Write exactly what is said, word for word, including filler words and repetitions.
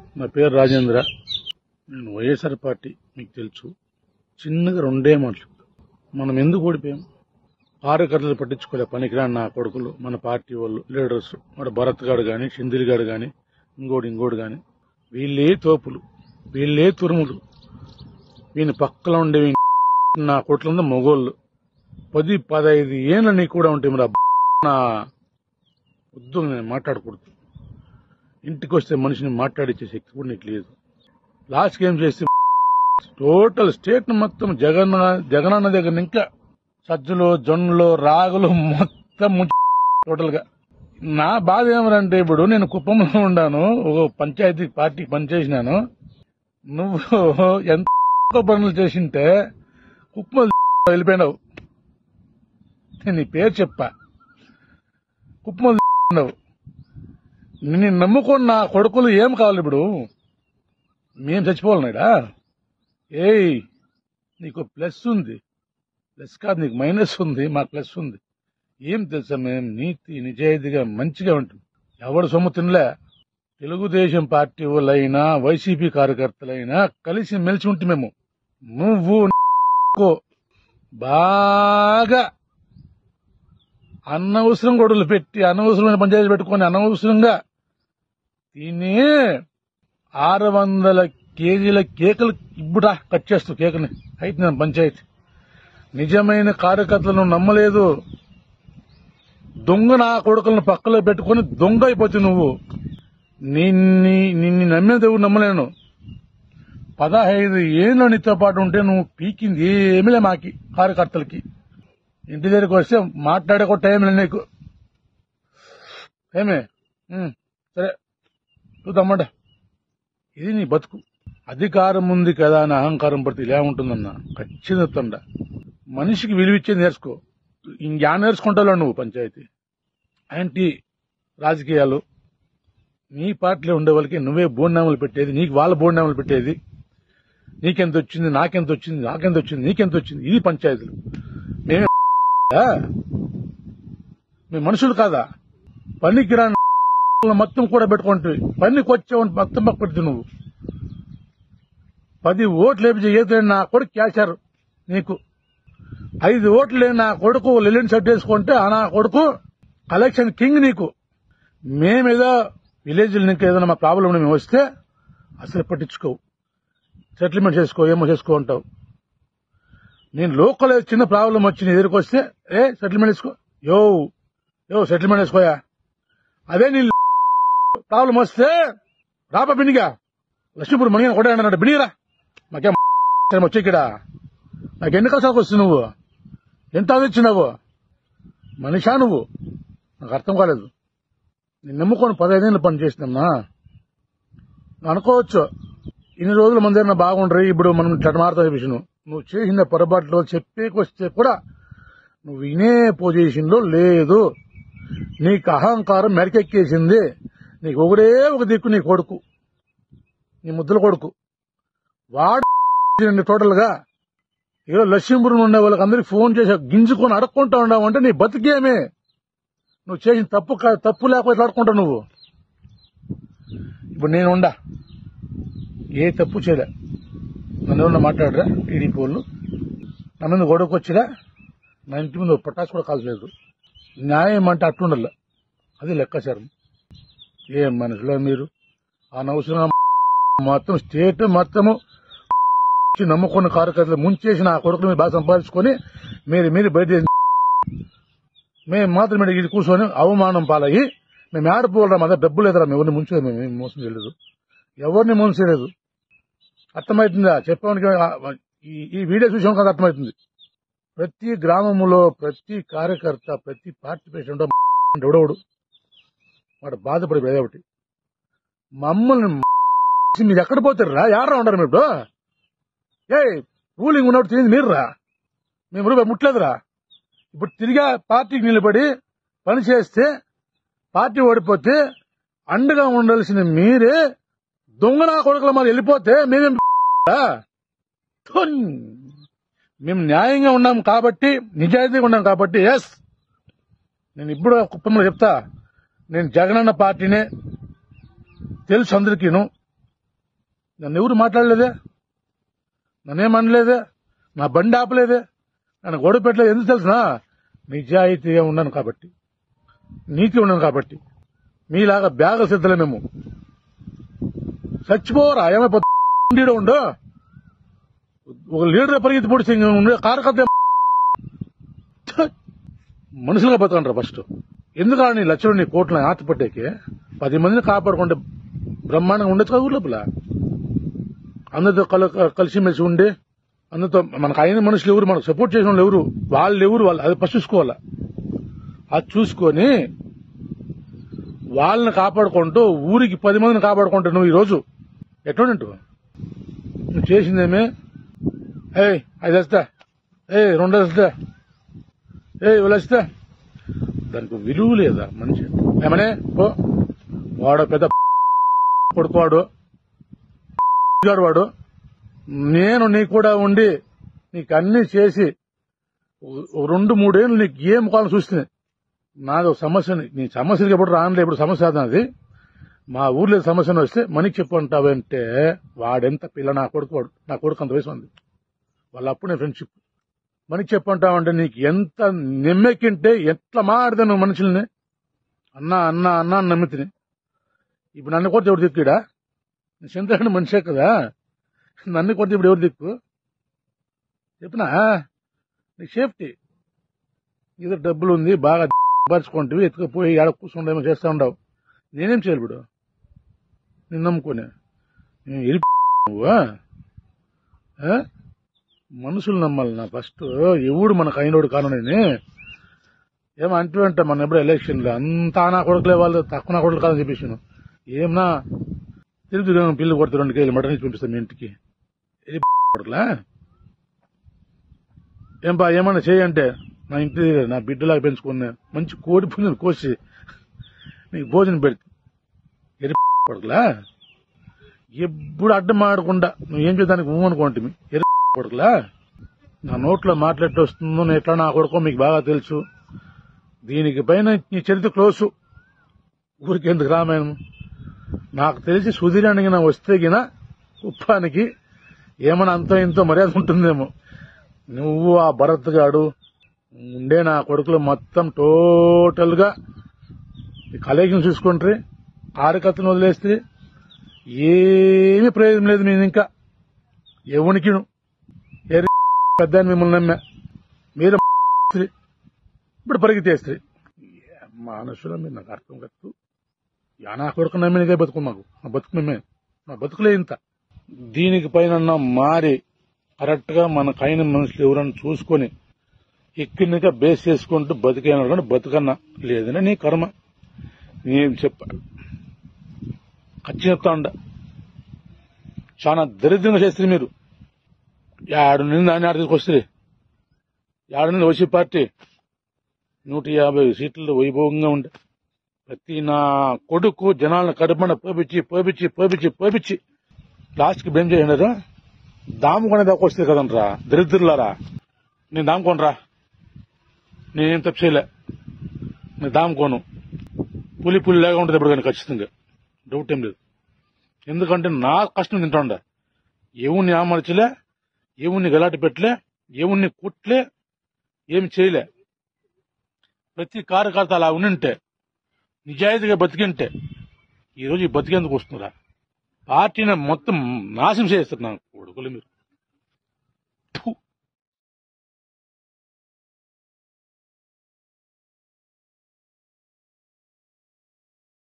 నా పేరు రాజేంద్ర. నేను వైఎస్ఆర్ పార్టీ మీకు తెలుసు. చిన్నగా రెండే మాటలు, మనం ఎందుకు ఓడిపోయాం? కార్యకర్తలు పట్టించుకోలే, పనికిరాని నా కొడుకులు, మన పార్టీ వాళ్ళు, లీడర్స్, మన భరత్ గారు కానీ, షిందిల్ గారు కానీ, ఇంకోటి ఇంకోటి కానీ, వీళ్ళే తోపులు, వీళ్ళే తురుములు. వీని పక్కన ఉండే నా కొట్లంతా మొగోళ్ళు. పది పదహైదు ఏళ్ళ నీకు కూడా ఉంటాయి. మరి నా వద్దు, నేను మాట్లాడకూడదు. ఇంటికి వస్తే మనిషిని మాట్లాడించే శక్తి కూడా నీకు లేదు. లాస్ట్ ఏం చేస్తే టోటల్ స్టేట్ మొత్తం జగన్ జగనన్న దగ్గర ఇంకా సజ్జలు, జొన్నలు, రాగులు మొత్తం టోటల్ గా. నా బాధ ఏమరంటే, ఇప్పుడు నేను కుప్పంలో ఉండాను, ఒక పంచాయతీ పార్టీకి పనిచేసినాను. నువ్వు ఎంత పనులు చేసింటే కుప్పం వెళ్ళిపోయినావు. నేను నీ పేరు చెప్పా, కుప్పం వెళ్ళిపోయినావు. నేను నమ్ముకున్న నా కొడుకులు ఏం కావాలి ఇప్పుడు? మేం చచ్చిపోవాలన్నాడా? ఏయ్, నీకు ప్లస్ ఉంది, ప్లస్ కాదు, నీకు మైనస్ ఉంది, మాకు ప్లస్ ఉంది. ఏం తెలుసా, మేము నీతి నిజాయితీగా మంచిగా ఉంటుంది. ఎవడు సొమ్ము తినలే. తెలుగుదేశం పార్టీ వాళ్ళైనా వైసీపీ కార్యకర్తలైనా కలిసి మెలిసి ఉంటే మేము. నువ్వు బాగా అనవసరం గొడవలు పెట్టి, అనవసరమైన పంచాయతీ పెట్టుకొని, అనవసరంగా తిని ఆరు వందల కేజీల కేకులు ఇప్పుడా కట్ చేస్తూ కేకుని అయితే నేను పంచాయతీ. నిజమైన కార్యకర్తలను నమ్మలేదు. దొంగ నా కొడుకులను పక్కలో పెట్టుకుని దొంగ అయిపోతుంది నువ్వు. నిన్ను నిన్ను నమ్మే దేవుడు నమ్మలేను. పదహైదు ఏళ్ళు నీతో పాటు ఉంటే నువ్వు పీకింది ఏమిలే మాకి కార్యకర్తలకి. ఇంటి దగ్గరికి వస్తే మాట్లాడే కూడా టైం లేదు నీకు. ఏమే సరే చూద్దామంట. ఇది నీ బతుకు. అధికారం ఉంది కదా అని అహంకారం పడితే ఇలా ఉంటుందన్నా ఖచ్చితంగా. మనిషికి విలువిచ్చే నేర్చుకో. ఇంకా నేర్చుకుంటావు నువ్వు. పంచాయతీ యాంటీ రాజకీయాలు నీ పార్టీలో ఉండే వాళ్ళకి నువ్వే బోర్నామాలు పెట్టేది, నీకు వాళ్ళ బోర్నామాలు పెట్టేది. నీకెంత వచ్చింది, నాకెంత వచ్చింది, నాకెంత వచ్చింది, నీకెంత వచ్చింది. ఇది పంచాయతీలు. మేమే మేము మనుషులు కాదా? పనికి రాని మొత్తం కూడా పెట్టుకుంటే పనికి వచ్చావని మొత్తం పక్క పెడుతు నువ్వు. పది ఓట్లు లేపి ఏదైనా నా కొడుకు క్యాచారు నీకు. ఐదు ఓట్లు లేని నా కొడుకు లెలిన్ సెట్ చేసుకుంటే ఆ నా కొడుకు కలెక్షన్ కింగ్ నీకు. మేమేదో విలేజ్ నీకు ఏదైనా మా ప్రాబ్లం మేము వస్తే అసలు పట్టించుకోవు. సెటిల్మెంట్ చేసుకో, ఏమో చేసుకో అంటావు. నేను లోకల్ చిన్న ప్రాబ్లం వచ్చి ఎదురుకు వస్తే ఏ సెటిల్మెంట్ వేసుకో, యో యో సెటిల్మెంట్ వేసుకోయా. అదే నీ ప్రాబ్లం వస్తే రాపా బినిగా లక్ష్మీపూర్ మణిగా కూడా అన్నాడు, బినిరా మాకేం వచ్చి ఇక్కడ నాకు ఎన్ని కష్టాలకు వస్తుంది. నువ్వు ఎంత ఆలోచించినావు? మనిషా నువ్వు? నాకు అర్థం కాలేదు. నేను నమ్ముకొని పదహైదేళ్ళు పని చేసినమ్మా అనుకోవచ్చు. ఇన్ని రోజులు మన దగ్గర బాగుండ్రి, ఇప్పుడు మనం చటమారుతా విషయం. నువ్వు చేసిన పొరపాట్లో చెప్పేకొస్తే కూడా నువ్వు వినే పొజిషన్ లో లేదు. నీకు అహంకారం మెడకెక్కేసింది. నీకు ఒకడే ఒక దిక్కు, నీ కొడుకు, నీ ముద్దుల కొడుకు. వాడు టోటల్ గా ఏదో లక్ష్మీపురం ఉండే వాళ్ళకి అందరికి ఫోన్ చేసి గింజుకొని అడక్కుంటా ఉన్నావు అంటే నీ బతికేమే. నువ్వు చేసిన తప్పు తప్పు లేకపోతే అడుకుంటావు నువ్వు. ఇప్పుడు నేను ఉండా ఏ తప్పు చేయలే. నన్ను ఎవరన్నా మాట్లాడరా టీడీపీ వాళ్ళు? నా మీద గొడవకు వచ్చిరా? నా ఇంటి మీద పటాసు కూడా కాల్చలేదు. న్యాయం అంటే అట్లుండాల, అది లెక్కాచారం. ఏం మనుషులో మీరు? అనవసరం మొత్తం స్టేట్ మొత్తము నమ్ముకున్న కార్యకర్తలు ముంచేసి నా కొడుకులు మీరు బాగా సంపాదించుకొని మీరు మీరు బయట మేము మాత్రం మీద ఇది కూర్చొని అవమానం పాలయ్యి మేము ఆడిపోవాలరా, మా డబ్బు లేదురా, మేము ఎవరిని ముంచలేదు, మేము మోసం చేయలేదు, ఎవరిని మోసం చేయలేదు. అర్థమవుతుందా? చెప్పడానికి ఈ వీడియో చూసాం కదా అర్థమవుతుంది. ప్రతి గ్రామంలో ప్రతి కార్యకర్త ప్రతి పార్టీ ప్రెసిడెంట్ ఎవడవడు వాడు బాధపడి ఒకటి మమ్మల్ని మీరు ఎక్కడ పోతారా? యారా ఉండరు మీరు? ఏ రూలింగ్ ఉన్నప్పుడు తెలియదు మీరు రా, మేము రూపాయి ముట్టలేదురా. ఇప్పుడు తిరిగా పార్టీకి నిలబడి పని చేస్తే పార్టీ ఓడిపోతే అండగా ఉండాల్సిన మీరే దొంగ నా కొడుకుల మరి వెళ్ళిపోతే మేమేం? మేము న్యాయంగా ఉన్నాం కాబట్టి, నిజాయితీగా ఉన్నాం కాబట్టి. ఎస్, నేను ఇప్పుడు కుప్పంలో చెప్తా, నేను జగనన్న పార్టీనే తెలుసు అందరికీను. నన్ను ఎవరు మాట్లాడలేదే, నన్నేం అనలేదే, నా బండి ఆపలేదే, నన్ను గొడవ పెట్టలేదు. ఎందుకు తెలుసునా? నిజాయితీగా ఉన్నాను కాబట్టి, నీతి ఉన్నాను కాబట్టి. మీలాగా బ్యాగ సిద్ధలే మేము. చచ్చిపోరా ఏమైపోతా ఉండు. ఒక లీడర్ పరిగెత్తి పొడిచి ఉండే కార్యకర్త మనుషులుగా బతకంటారా ఫస్ట్. ఎందుకు నీ లక్షలు నీ కోట్ల ఆత పట్టేకి పది మందిని కాపాడుకుంటే బ్రహ్మాండంగా ఉండొచ్చు కదా ఊర్లోపల. అందరితో కల కలిసిమెలిసి ఉండి అందరితో మనకు అయిన మనుషులు ఎవరు, మనకు సపోర్ట్ చేసిన వాళ్ళు ఎవరు, వాళ్ళు ఎవరు, వాళ్ళు అది ఫస్ట్ చూసుకోవాలా. అది చూసుకొని వాళ్ళని కాపాడుకుంటూ ఊరికి పది మందిని కాపాడుకుంటూ నువ్వు ఈరోజు ఎటువంటి నువ్వు చేసిందేమే? ఏ ఐదు వస్తా, ఏ రెండు వస్తా, ఏ ఇవి వస్తా. దానికి విలువ లేదా మనిషి? ఏమనే ఓ వాడు పెద్ద కొడుకువాడు వాడు. నేను నీ కూడా ఉండి నీకు అన్ని చేసి రెండు మూడేళ్ళు నీకు ఏం కావాలని చూస్తుంది. నాది ఒక సమస్యని, నీ సమస్యకి ఎప్పుడు రానులే, ఇప్పుడు సమస్య అది. మా ఊర్లో సమస్యను వస్తే మనకి చెప్పుకుంటావంటే వాడెంత పిల్ల, నా కొడుకు వాడు, నా కొడుకు అంత వయసు ఉంది. వాళ్ళ అప్పుడు నేను ఫ్రెండ్షిప్ మనకి చెప్పుకుంటావంటే నీకు ఎంత నెమ్మెక్కింటే ఎట్లా మాడదా నువ్వు మనుషుల్ని. అన్నా అన్నా అన్నా అని నమ్మితిని. ఇప్పుడు నన్ను కొడితే ఎవరు దిక్కుడా? చంద్రబాబు మనిషే కదా, నన్ను కొడితే ఇప్పుడు ఎవరు దిక్కు చెప్పినా? నీకు సేఫ్టీ ఏదో డబ్బులు ఉంది, బాగా పరుచుకుంటే ఎత్తుకుపోయి ఆడ కూర్చుండేమో చేస్తా ఉండవు. నేనేం చేయాలి ఇప్పుడు నేను నమ్ముకునే? వెళ్ళి నువ్వు మనుషులు నమ్మాలి నా ఫస్ట్. ఎవడు మనకు అయినోడు కానని ఏమో అంటూ అంట. మన ఎప్పుడు ఎలక్షన్లో అంతా నా కొడుకులే, వాళ్ళు తక్కువ నా కొడుకులు కాదని చెప్పేసాను. ఏమన్నా తిరిగి పిల్లి కొడితే రెండు కేజీలు మటన్ ఇచ్చి పంపిస్తాను మీ ఇంటికి. కొడుకులా ఏం బా ఏమన్నా చేయంటే నా ఇంటి నా బిడ్డలాగా పెంచుకున్నా మంచి కోడి పుంజుని కోసి నీకు భోజనం పెడితే ఎరి కొడుకులా. ఎప్పుడు అడ్డం ఆడకుండా నువ్వు ఏం చేద్దానికి ఊ అనుకోండి. ఎరి కొడుకులా నా నోట్లో మాట్లాడి వస్తుందో ఎట్లా నా కొడుకో మీకు బాగా తెలుసు. దీనికి పైన నీ చరిత్ర క్లోజు. ఊరికి ఎందుకు రామాయణం? నాకు తెలిసి సుధీరానికి నా వస్తే గిన ఉప్పానికి ఏమైనా అంతో ఇంతో మర్యాద ఉంటుందేమో. నువ్వు ఆ భరత్ గాడు ఉండే నా కొడుకులు మొత్తం టోటల్ గా కలెక్షన్ చూసుకుంటే కార్యకర్తను వదిలేస్తే ఏమీ ప్రయోజనం లేదు. నేను ఇంకా ఎవరికి పెద్ద మిమ్మల్ని నమ్మా, మీరు ఇప్పుడు పరిగెత్తేస్తే మనుషుల మీరు నాకు అర్థం కట్టు. నా కొడుకు నమ్మినదే బతుకు, మాకు నా బతుకు మేమే, నా బతుకులే ఇంత. దీనికి పైన మారి కరెక్ట్ గా మనకైన మనుషులు ఎవరన్నా చూసుకొని ఎక్కినగా బేస్ చేసుకుంటూ బతికైనా కానీ బతుకన్నా లేదని నీ కర్మ. నేను చెప్ప ఖర్చు చెప్తా ఉండ. చాలా దరిద్రంగా చేస్తారు మీరు. ఏడు నుండి ఆయన ఆడ తీసుకొస్తారు. ఏడు నుండి వైసీపీ పార్టీ నూట యాభై సీట్లు వైభవంగా ఉండే ప్రతి నా కొడుకు జనాలను కడుపున పోపించి పోపించి పోపించి పోపించి లాస్ట్ కి బ్లేమ్ చేయండి. దాముకొనే దాకా వస్తే కదనరా దరిద్రులారా. నేను దాముకోనరా, నేనేం తప్పు చేయలే. నేను దాముకోను. పులి పులి లేగా ఉంటుంది ఎప్పుడు కానీ ఖచ్చితంగా, డౌట్ ఏం లేదు. ఎందుకంటే నా కష్టం తింటాండ. ఎవరిని ఆమర్చలే, ఎవరిని గలాటి పెట్టలే, ఎవరిని కుట్లే, ఏమి చేయలే. ప్రతి కార్యకర్త అలా ఉండింటే, నిజాయితీగా బతికింటే ఈరోజు ఈ బతికేందుకు వస్తున్నారా? పార్టీని మొత్తం నాశనం చేస్తారు నా కొడుకులు మీరు.